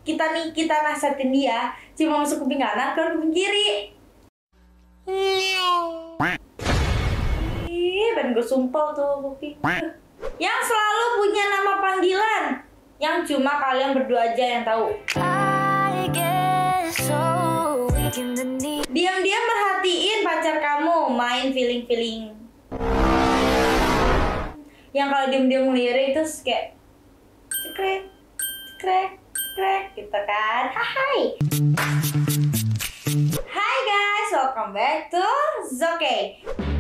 kita nasihatin dia cuma masuk kuping kanan, keluar kuping kiri. Ben gue sumpel tuh kuping. Yang selalu punya nama panggilan yang cuma kalian berdua aja yang tahu. Diam-diam merhatiin pacar kamu main feeling. Yang kalau diam-diam ngelirik terus kayak krek gitu kan. Hai guys, welcome back to Zoke.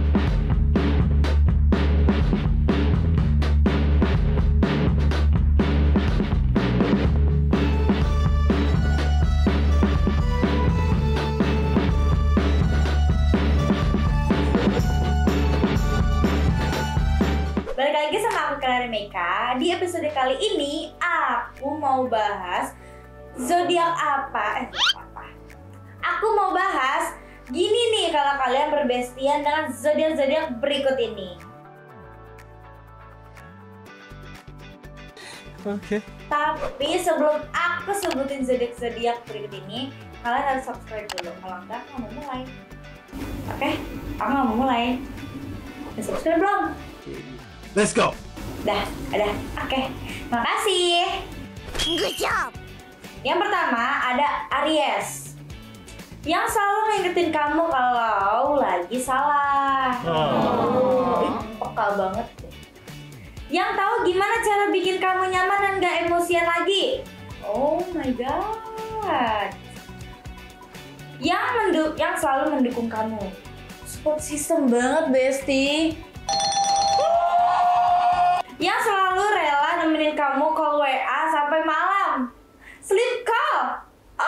Balik lagi sama aku Kelari Meka. Di episode kali ini aku mau bahas zodiak apa? Aku mau bahas gini nih kalau kalian berbestian dengan zodiak-zodiak berikut ini. Oke. Tapi sebelum aku sebutin zodiak-zodiak berikut ini, kalian harus subscribe dulu. Kalau enggak, aku mau mulai. Oke, aku mau mulai. Udah subscribe belum? Let's go. Dah, ada. Oke, makasih. Good job. Yang pertama ada Aries, yang selalu ngingetin kamu kalau lagi salah. Peka banget. Yang tahu gimana cara bikin kamu nyaman dan gak emosian lagi. Oh my god. Yang selalu mendukung kamu. Support system banget, bestie. Yang selalu rela nemenin kamu call WA sampai malam. Sleep call.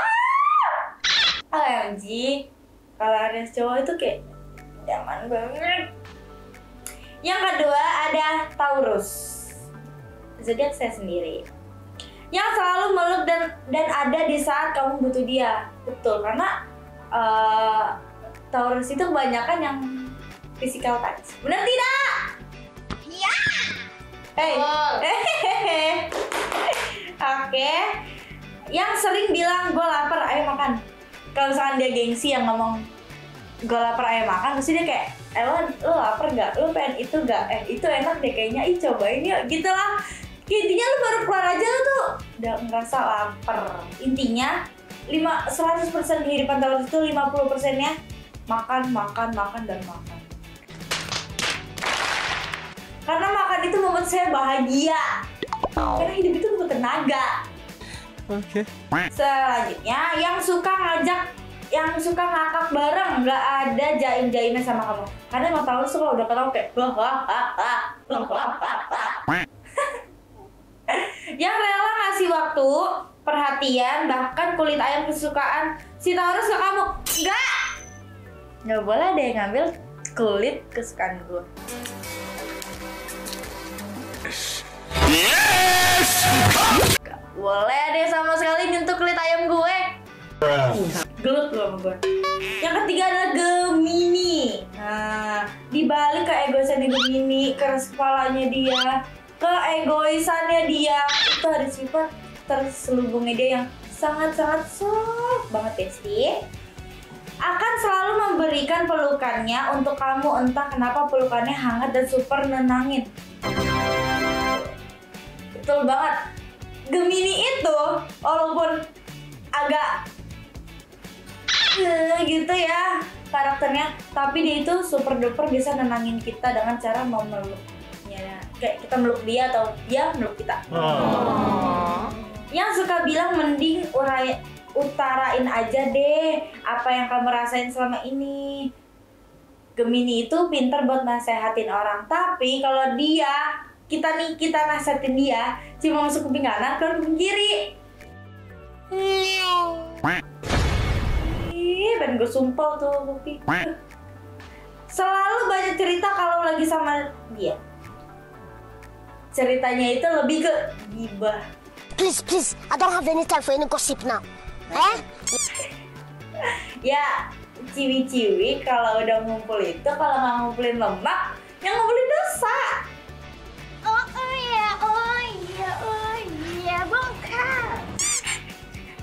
OMG. Kalau ada cowok itu kayak nyaman banget. Yang kedua ada Taurus, zodiak saya sendiri, yang selalu meluk dan ada di saat kamu butuh dia. Betul, karena Taurus itu kebanyakan yang physical touch. Benar tidak? Iya. Oke. Yang sering bilang gue lapar, ayo makan. Kalau misalkan dia gengsi yang ngomong gue lapar, ayo makan, terus dia kayak lo lapar gak? Lo pengen itu gak? Itu enak deh kayaknya, cobain yuk gitu lah. Intinya lo baru keluar aja lo tuh udah ngerasa lapar. Intinya 100% kehidupan Taurus itu 50%-nya makan. Karena makan itu membuat saya bahagia. Karena hidup itu butuh tenaga. Oke. Selanjutnya, yang suka ngakak bareng, nggak ada jaim-jaimnya sama kamu. Karena emang Taurus suka udah ketawa kayak yang rela ngasih waktu, perhatian, bahkan kulit ayam kesukaan si Taurus ke kamu. Nggak boleh deh ngambil kulit kesukaan gue. Yes. Gak boleh deh sama sekali nyentuh kulit ayam gue. Gelut loh sama gue. Yang ketiga adalah Gemini. Nah, dibalik keegoisannya Gemini, keras kepalanya dia, keegoisannya dia, itu ada sifat terselubungnya dia yang sangat-sangat soft banget, bestie. Akan selalu memberikan pelukannya untuk kamu, entah kenapa pelukannya hangat dan super nenangin. Betul banget. Gemini itu walaupun agak gitu ya karakternya, tapi dia itu super duper bisa nenangin kita dengan cara memeluknya. Kayak kita meluk dia atau dia meluk kita. Yang suka bilang mending utarain aja deh apa yang kamu rasain selama ini. Gemini itu pinter buat nasehatin orang, tapi kalau kita nasihatin dia cuma masuk kuping kanan, keluar kuping kiri. Ben gue sumpel tuh kuping. Selalu banyak cerita kalau lagi sama dia. Ceritanya itu lebih ke gibah. Please, I don't have any time for any gossip now. Ya, ciwi-ciwi kalau udah ngumpul itu, kalau nggak ngumpulin lemak, yang ngumpulin dosa. Oh iya, bongkar.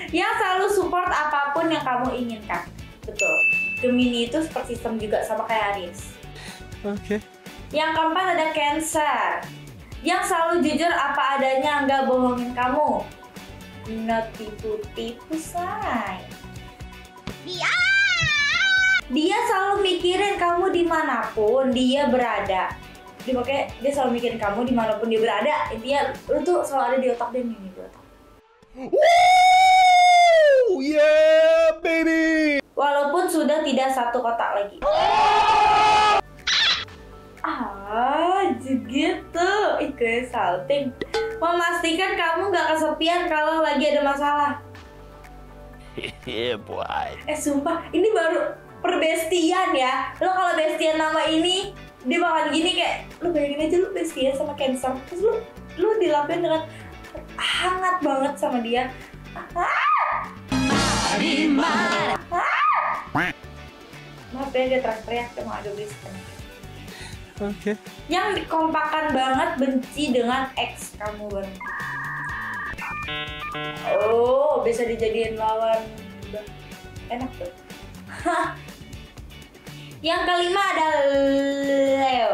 Yang selalu support apapun yang kamu inginkan. Betul. Gemini itu seperti sistem juga sama kayak Aries. Okay. Yang keempat ada Cancer. Yang selalu jujur apa adanya, nggak bohongin kamu. Nggak tipu-tipu, say. Dia selalu mikirin kamu dimanapun dia berada. Dia selalu mikirin kamu dimanapun dia berada. Intinya lu tuh selalu ada di otak dia nih, di otak. Woo! Yeah, baby! Walaupun sudah tidak satu kotak lagi. Gitu. Gue salting. Memastikan kamu gak kesepian kalau lagi ada masalah. Yeah, boy. Sumpah, ini baru perbestian ya. Lo kalau bestian nama ini, dia bakal gini kayak, lo bayangin aja lo bestian sama Cancer. Terus lo dilakuin dengan hangat banget sama dia. Maaf ya, dia teriak-teriak cuma ada bestian. Okay. Yang dikompakan banget benci dengan ex kamu bareng. Oh, bisa dijadiin lawan. Udah enak tuh. Yang kelima ada Leo.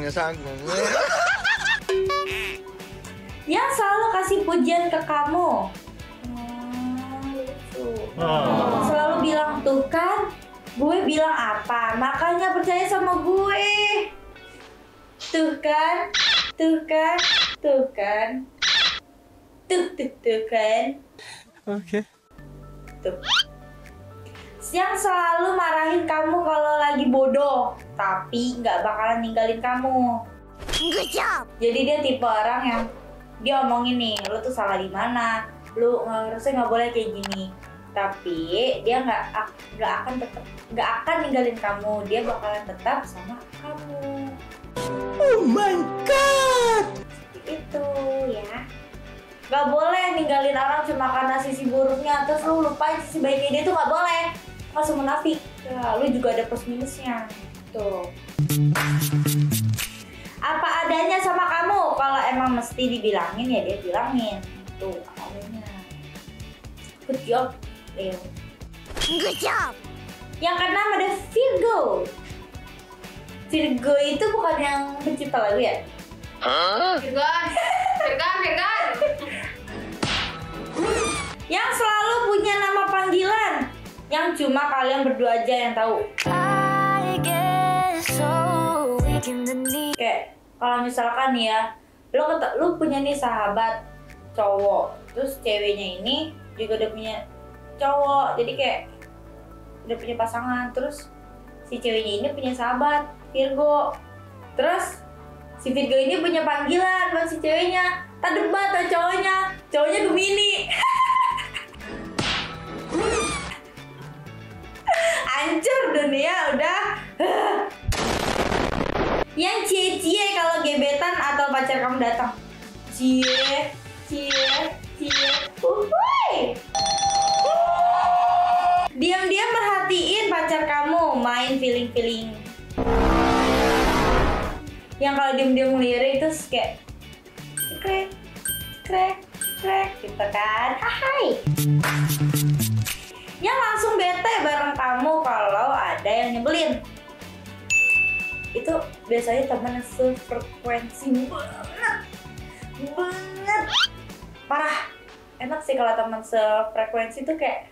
Yang selalu kasih pujian ke kamu. Lucu. Selalu bilang, tuh kan, gue bilang apa, makanya percaya sama gue. Tuh kan, tuh kan, tuh kan, tuh kan. Okay. Tuh. Yang selalu marahin kamu kalau lagi bodoh, tapi nggak bakalan ninggalin kamu. Good job. Jadi dia tipe orang yang dia omongin nih, lu tuh salah di mana, lu harusnya nggak boleh kayak gini. Tapi dia nggak akan ninggalin kamu, dia bakalan tetap sama kamu. Oh my god! Seperti itu ya. Gak boleh ninggalin orang cuma karena sisi buruknya, terus lu lupain sisi baiknya dia tuh gak boleh. Langsung munafik. Ya, lu juga ada plus minusnya. Tuh. Apa adanya sama kamu. Kalau emang mesti dibilangin ya dia bilangin. Tuh apa adanya. Good job, Leo. Good job. Yang keenam ada Virgo. Virgo itu bukan yang pencipta lagu ya? Virgon. Yang selalu punya nama panggilan yang cuma kalian berdua aja yang tahu. Kayak kalau misalkan nih ya, lu punya nih sahabat cowok, terus ceweknya ini juga udah punya cowok, jadi kayak udah punya pasangan, terus si ceweknya ini punya sahabat Virgo, terus si Virgo ini punya panggilan buat si ceweknya. Tak debat tuh cowoknya Gemini. Hancur dunia udah. Yang cie-cie kalau gebetan atau pacar kamu datang. Cie. Uhuy. Diam-diam merhatiin pacar kamu main feeling. Yang kalau diam-diam ngelirik terus kayak krek gitu kan. Hai. Yang langsung bete bareng kamu kalau ada yang nyebelin. Itu biasanya teman yang sefrekuensi banget. Parah. Enak sih kalau teman sefrekuensi tuh kayak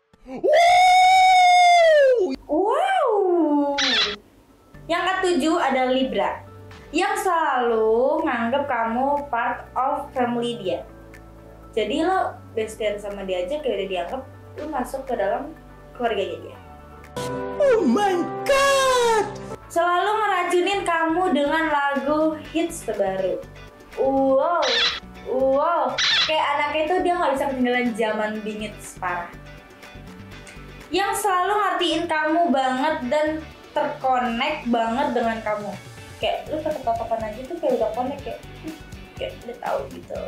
wow. Yang ketujuh ada Libra. Yang selalu nganggep kamu part of family dia. Jadi lo bestian sama dia aja kayak udah dianggap lo masuk ke dalam keluarganya dia. Oh my god! Selalu ngeracunin kamu dengan lagu hits terbaru. Wow. Kayak anaknya itu dia nggak bisa ketinggalan zaman bingit parah. Yang selalu ngertiin kamu banget dan terkonek banget dengan kamu. Kayak lu ketep-ketepan aja tuh kayak udah connect, kayak udah tahu gitu.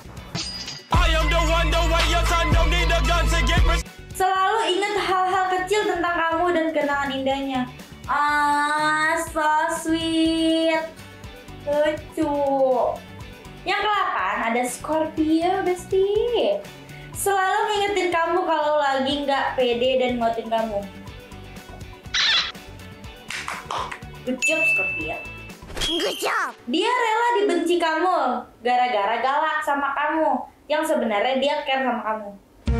Selalu ingat hal-hal kecil tentang kamu dan kenangan indahnya. So sweet. Lucu. Yang ke-8 ada Scorpio, bestie. Selalu ngingetin kamu lagi nggak pede dan nguatin kamu. Good job Scorpio. Good job. Dia rela dibenci kamu gara-gara galak sama kamu, yang sebenarnya dia care sama kamu.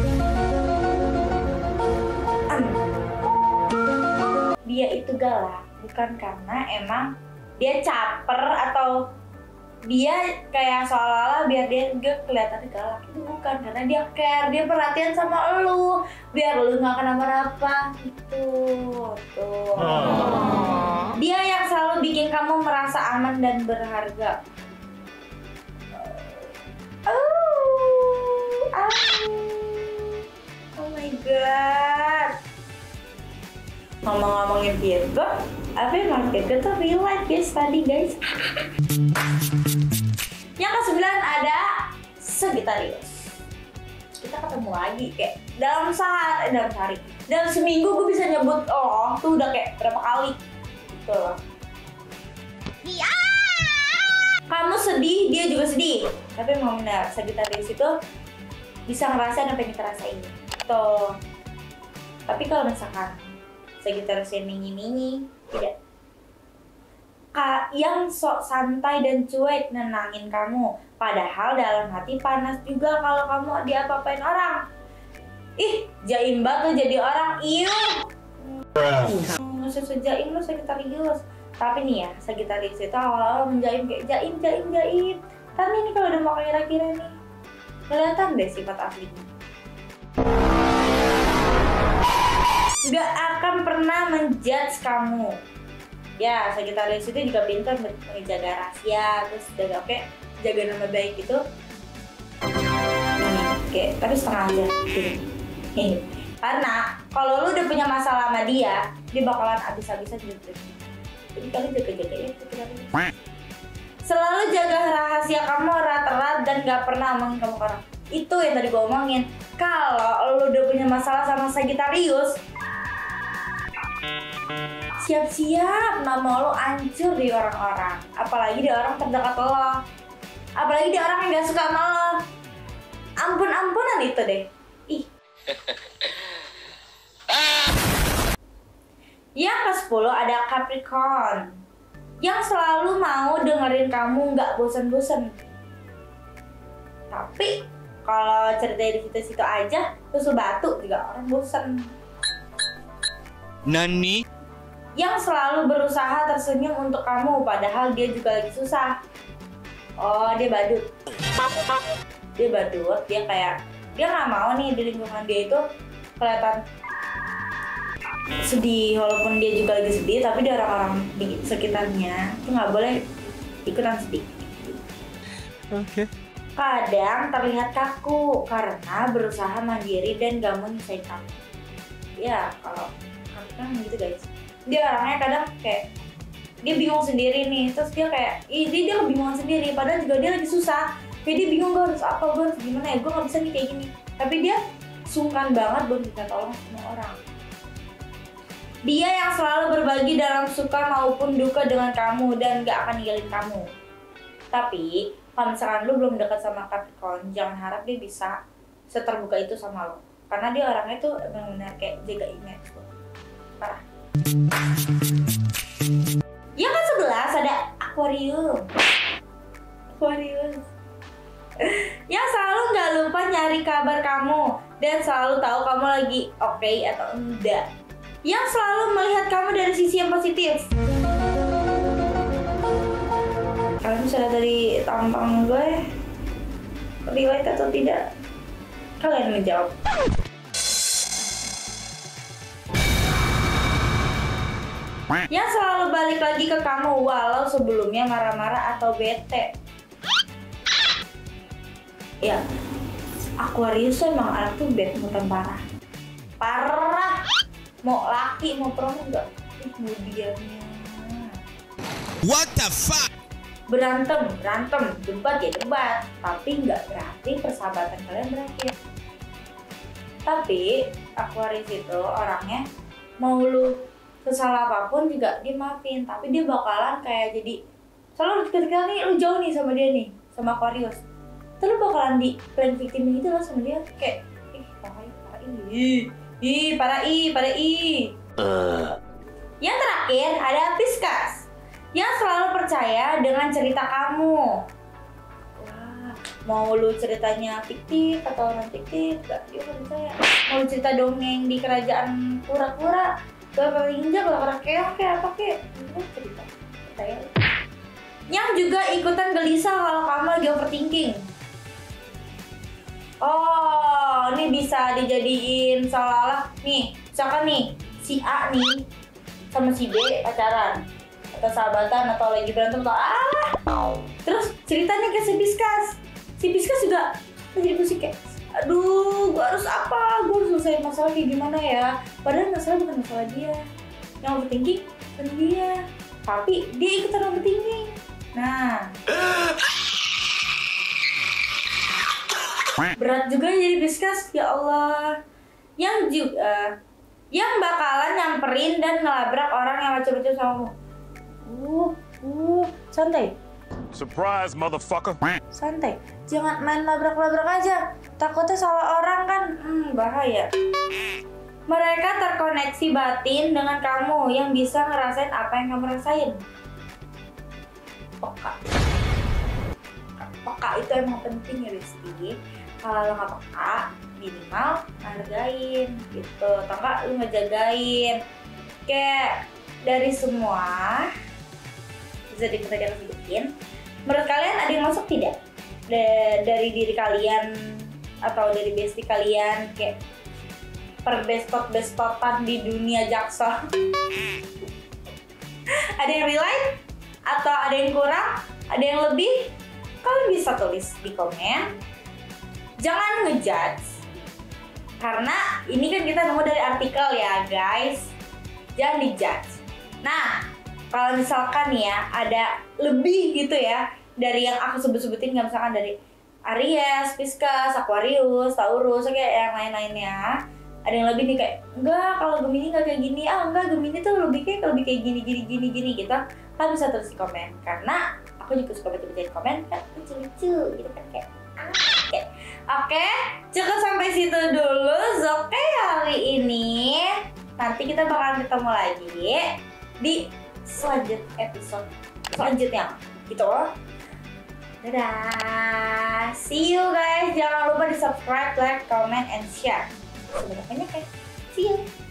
Dia itu galak bukan karena emang dia caper atau dia kayak seolah-olah biar dia gak kelihatan galak, itu bukan, karena dia care, dia perhatian sama lu biar lu nggak kenapa-napa gitu tuh. Dia yang selalu bikin kamu merasa aman dan berharga. Oh my god. Ngomong-ngomongin Virgo, apa emang Virgo tuh real life guys tadi guys. Yang ke-9 ada Sagittarius. Kita ketemu lagi kayak dalam seminggu gue bisa nyebut tuh udah kayak berapa kali gitu loh. Ya. Kamu sedih, dia juga sedih. Tapi emang benar, Sagittarius itu bisa ngerasain apa yang kita rasain. Tuh. Tapi kalau misalkan Sagittarius yang mingi-mingi, tidak. Yang sok santai dan cuek nenangin kamu, padahal dalam hati panas juga kalau kamu diapa-apain orang. Ih, jaim banget tuh jadi orang, nggak usah jaim lu Sagittarius. Tapi nih ya, Sagittarius itu awal-awal menjaim kayak jaim. Tapi ini kalau udah mau kira-kira nih, kelihatan deh sifat aslinya. Gak akan pernah menjudge kamu. Ya, Sagittarius itu juga pintar menjaga rahasia, terus jaga nama baik itu. Oke, tapi setengah aja. Karena kalau lu udah punya masalah sama dia bakalan abis-abisan gitu. Jadi kalian jaga-jaga ya Sagittarius. Selalu jaga rahasia kamu erat-erat dan gak pernah omongin kamu ke orang. Itu yang tadi gue omongin. Kalau lu udah punya masalah sama Sagittarius, siap-siap nama lo hancur di orang-orang, apalagi di orang terdekat lo, apalagi di orang yang gak suka sama lo. Ampun-ampunan itu deh. Ih. Yang ke-10 ada Capricorn, yang selalu mau dengerin kamu gak bosan-bosan. Tapi kalau ceritanya di situ-situ aja, susu batu juga orang bosan. Nani? Yang selalu berusaha tersenyum untuk kamu, padahal dia juga lagi susah. Oh, dia badut. Dia kayak dia nggak mau nih di lingkungan dia itu kelihatan sedih, walaupun dia juga lagi sedih, tapi di orang-orang di sekitarnya itu nggak boleh ikutan sedih. Oke. Kadang terlihat kaku karena berusaha mandiri dan gak mau nyusahin kamu. Ya, kalau kan gitu guys. Dia orangnya kadang kayak dia bingung sendiri nih, terus dia kayak dia kebingungan sendiri, padahal juga dia lagi susah. Kayak dia bingung gue harus apa, gue harus gimana ya, gue gak bisa nih kayak gini. Tapi dia sungkan banget buat minta tolong sama orang. Dia yang selalu berbagi dalam suka maupun duka dengan kamu dan gak akan ninggalin kamu. Tapi kalau misalkan lu belum dekat sama Capricorn, jangan harap dia bisa seterbuka itu sama lo, karena dia orangnya tuh benar-benar kayak jaga image lo. Parah. Yang ke-11 ada Aquarius. Yang selalu gak lupa nyari kabar kamu dan selalu tahu kamu lagi oke atau enggak. Yang selalu melihat kamu dari sisi yang positif. Kalian bisa lihat dari tampang gue relate atau tidak? Kalian menjawab. Yang selalu balik lagi ke kamu walau sebelumnya marah-marah atau bete. Ya, Aquarius tuh emang anak tuh bete mutan parah. Mau laki mau perempuan enggak. Mau diamnya. What the fuck? Berantem, debat ya debat, tapi nggak berarti persahabatan kalian berakhir. Tapi Aquarius itu orangnya mau lu kesalahan apapun juga dia maafin, tapi dia bakalan kayak jadi selalu ketika nih lu jauh nih sama dia nih, sama Aquarius, terus lu bakalan di plan victim gitu loh sama dia, kayak parah Para i. Yang terakhir ada Pisces, yang selalu percaya dengan cerita kamu. Wah, mau lu ceritanya fiktif atau non fiktif, gak dia percaya. Mau lu cerita dongeng di kerajaan pura-pura, bakal ninja, bakal keong kayak apa kayak, itu cerita. Percaya. Yang juga ikutan gelisah kalau kamu lagi overthinking. Oh, ini bisa dijadiin seolah-olah nih, misalkan nih si A nih sama si B pacaran atau sahabatan atau lagi berantem atau terus ceritanya ke si Pisces juga jadi pusing kayak, aduh gue harus apa, gue harus selesai masalah kayak gimana ya, padahal masalah bukan masalah dia, yang overthinking bukan dia, tapi dia ikutan overthinking. Nah, berat juga jadi Pisces, ya Allah. Yang bakalan nyamperin dan ngelabrak orang yang macam-macam sama kamu. Santai. Surprise, motherfucker. Santai. Jangan main labrak-labrak aja. Takutnya salah orang kan, bahaya. Mereka terkoneksi batin dengan kamu yang bisa ngerasain apa yang kamu rasain. Peka itu emang penting ya Rizky. Kalau lo nggak peka, minimal hargain gitu, atau enggak lu ngejagain. Kayak dari semua bisa kita sebutin, menurut kalian ada yang masuk tidak? Dari diri kalian atau dari bestie kalian, kayak bestotan di dunia jaksel. Ada yang relate? Atau ada yang kurang? Ada yang lebih? Kalian bisa tulis di komen. Jangan ngejudge, karena ini kan kita nemu dari artikel ya guys. Jangan dijudge. Nah, kalau misalkan ya ada lebih gitu ya dari yang aku sebut-sebutin, nggak, misalkan dari Aries, Pisces, Aquarius, Taurus, kayak yang lain-lainnya, ada yang lebih nih kayak, enggak, kalau Gemini nggak kayak gini, enggak, Gemini tuh lebih kayak gini gitu. Kalian bisa tulis di komen, karena aku juga suka baca-baca di komen, kan lucu-lucu gitu kan, kayak Oke, cukup sampai situ dulu Zoke hari ini. Nanti kita bakalan ketemu lagi di episode selanjutnya gitu. Dadah. See you guys. Jangan lupa di subscribe, like, comment, and share. Sebanyak-banyaknya. See you.